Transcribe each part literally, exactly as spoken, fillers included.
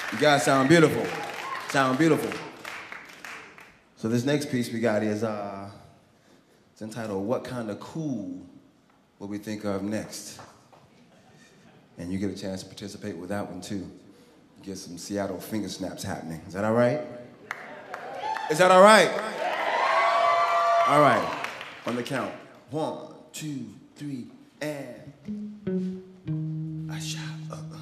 You guys sound beautiful. Sound beautiful. So this next piece we got is, uh, it's entitled, What Kind of Cool Will We Think of Next? And you get a chance to participate with that one too. Get some Seattle finger snaps happening. Is that all right? Is that all right? All right, on the count. One, two, three, and... Asha, uh, uh.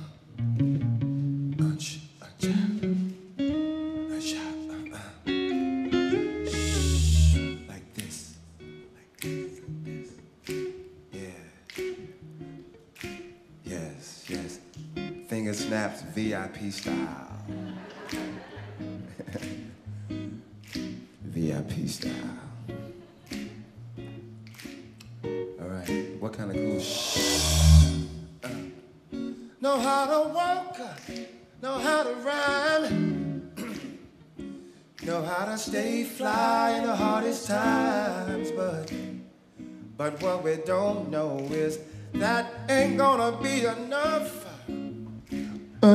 Unch, acha. Asha, uh, uh. Shh. Like this. Like this, this. Yeah. Yes, yes. Finger snaps, V I P style. V I P style. All right, what kind of cool shh? Uh. Know how to walk, know how to rhyme, know how to stay fly in the hardest times, but but what we don't know is that ain't gonna be enough. Uh,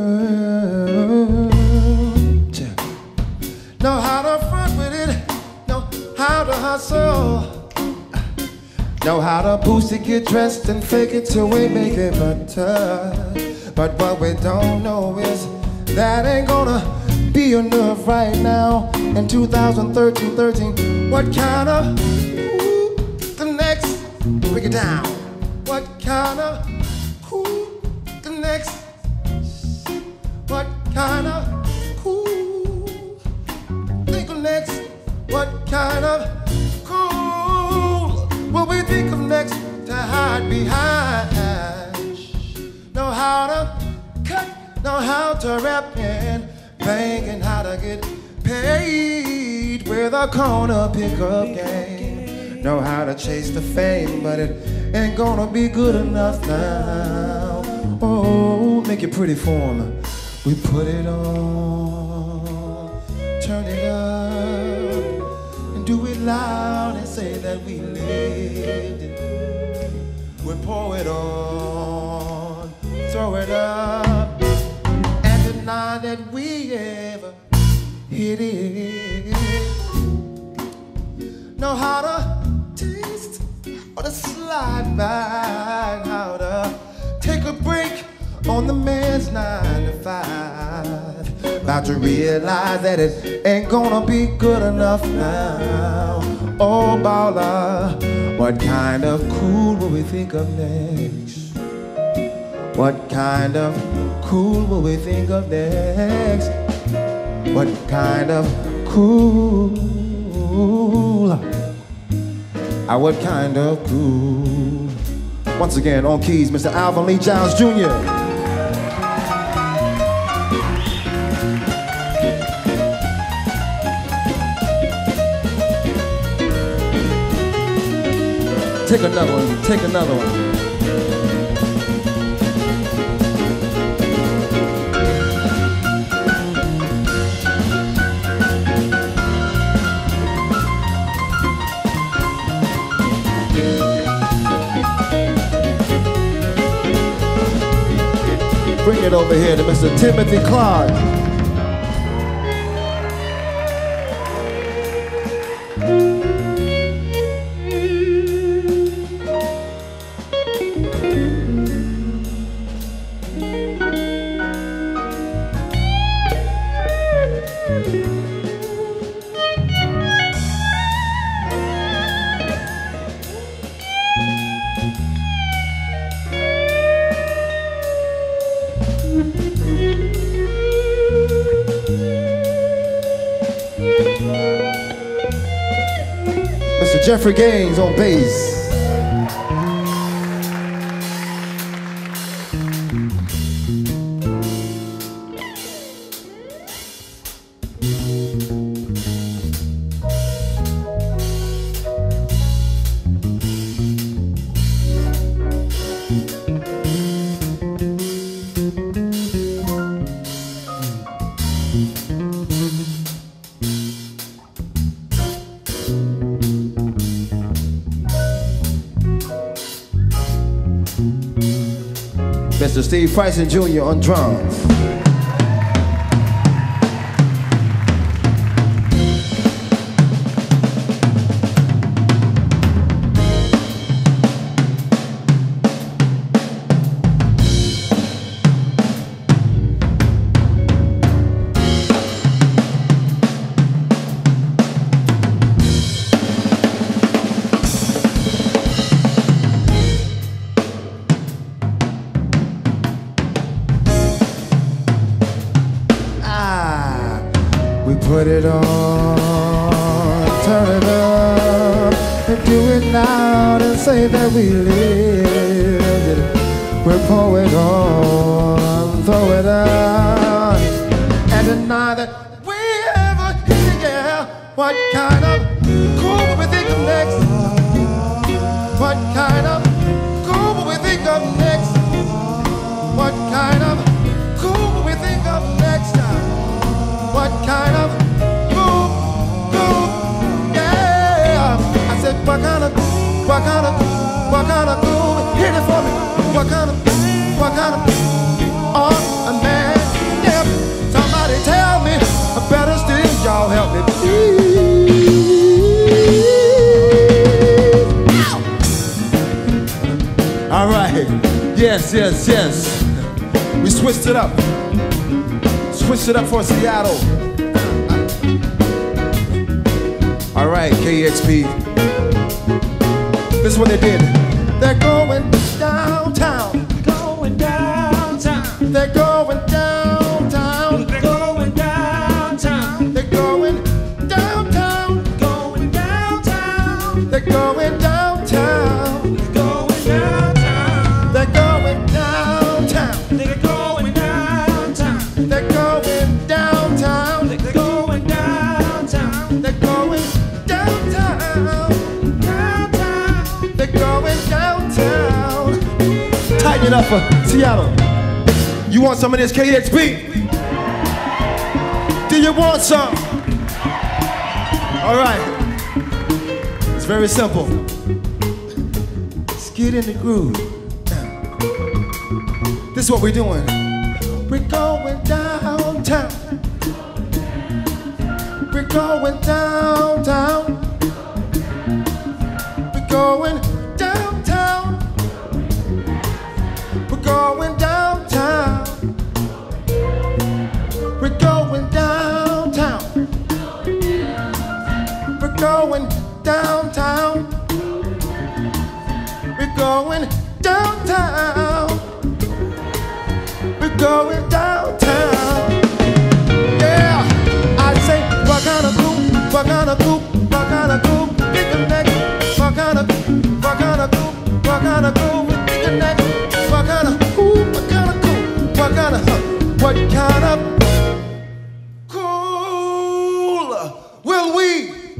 know how to front with it, know how to hustle, know how to boost it, get dressed and fake it till we make it better. But what we don't know is that ain't gonna be enough right now in two thousand thirteen, thirteen. What kind of ooh, the next, break it down. What kind of cool the next? What kind of cool? Think of next. What kind of cool will we think of next to hide behind? Know how to cut, know how to rap and thinking how to get paid with a corner pickup game. Know how to chase the fame, but it ain't gonna be good enough now. Oh, make it pretty for me. We put it on, turn it up, and do it loud and say that we lived it. We pour it on, throw it up, and deny that we ever hit it. Know how to taste, how to slide by, how to take a break on the man's nine to five. About to realize that it ain't gonna be good enough now. Oh, baller, what kind of cool will we think of next? What kind of cool will we think of next? What kind of cool? Ah, what kind of cool? Once again, on keys, Mister Alvin Lee Giles Junior Take another one, take another one. Bring it over here to Mister Timothy Clark. Mister Jeffrey Gaines on bass. Mister Steve Freisen Junior on drums. Put it on, turn it up, and do it loud and say that we lived it. We'll pour it on, throw it out, and deny that we ever hit the air. What kind of cool will we think of next? What kind of cool will we think of next? What kind of cool will we think of next time? What kind of cool, cool, yeah? I said, what kind of, what kind of, what kind of cool? Hit it for me. What kind of, what kind of, oh, a man, yeah. Somebody tell me, better still, y'all help me, please. All right, yes, yes, yes. We switched it up. Switched it up for Seattle. All right, K X P. This is what they did. They're going downtown. Going downtown. They're going downtown. They're going downtown. They're going downtown. Going downtown. They're going downtown. They're going downtown. They're going downtown. They're going downtown. They're going downtown. They're going downtown. They're going downtown. Downtown. They're going downtown. Tighten it up for Seattle. You want some of this K X P? Do you want some? All right. It's very simple. Let's get in the groove. This is what we're doing. We're going downtown. We're going downtown. We're going downtown. We're going downtown. We're going downtown. We're going downtown. We're going downtown. We're going downtown. Yeah, I say, what kind of cool, what kind of cool, what kind of cool, pick the next, what kind of, what kind of cool, what kind of cool, pick the next, what kind of cool, what kind of cool, what kind of, what kind of cool will we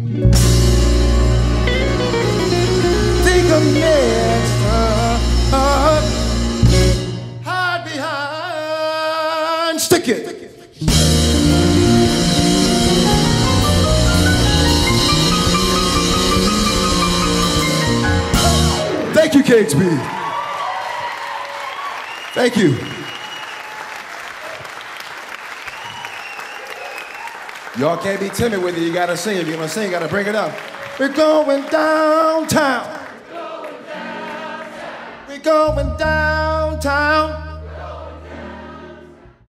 think of next? Uh, uh, hide behind, stick it. Thank you, K X P. Thank you. Y'all can't be timid with it. You gotta sing. If you're gonna sing, you gotta bring it up. We're going downtown. We're going downtown.